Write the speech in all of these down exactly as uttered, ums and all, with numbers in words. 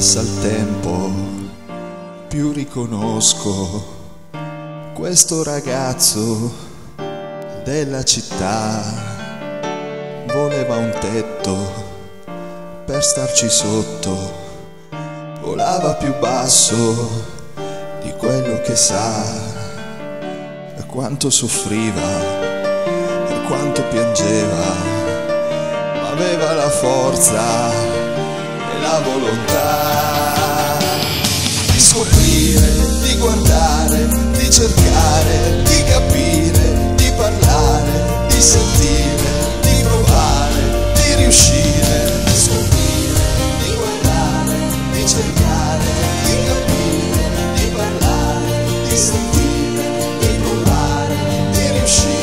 passa il tempo, più riconosco questo ragazzo della città. Voleva un tetto per starci sotto, volava più basso di quello che sa, e quanto soffriva e quanto piangeva, ma aveva la forza e la volontà di scoprire, di guardare, di cercare, di capire, di parlare, di sentire, di provare, di riuscire, di scoprire, di guardare, di cercare, di capire, di parlare, di sentire, di provare, di riuscire.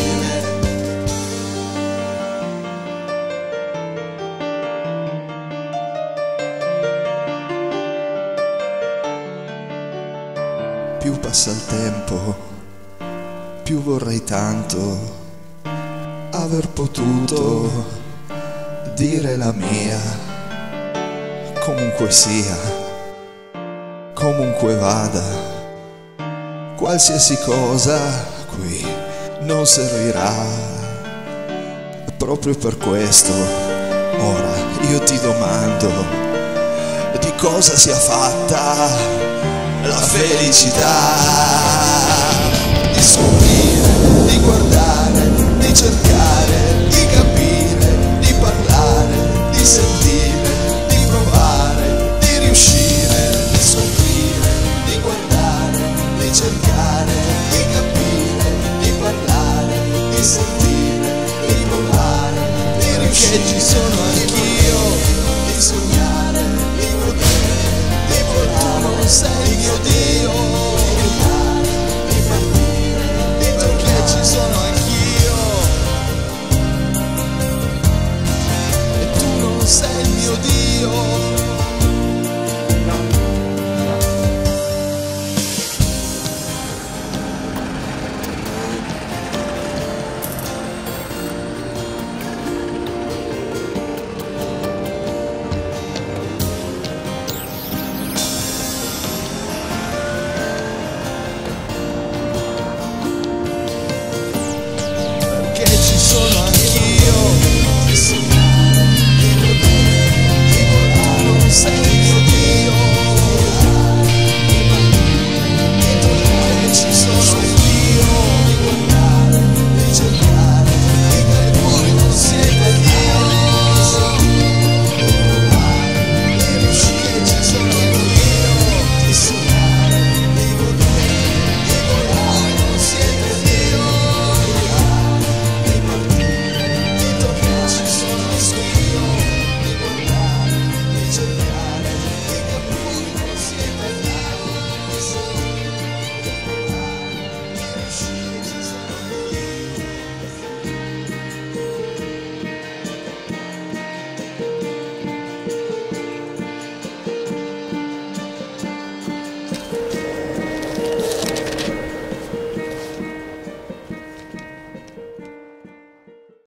Più passa il tempo, più vorrei tanto aver potuto dire la mia, comunque sia, comunque vada, qualsiasi cosa qui non servirà. Proprio per questo ora io ti domando di cosa sia fatta la felicità, di scoprire, di guardare, di cercare, di capire, di parlare, di sentire, di provare, di riuscire, di scoprire, di guardare, di cercare, di capire, di parlare, di sentire, di provare, di riuscire. Perché ci sono anch'io, di sognare, di poter, di volare,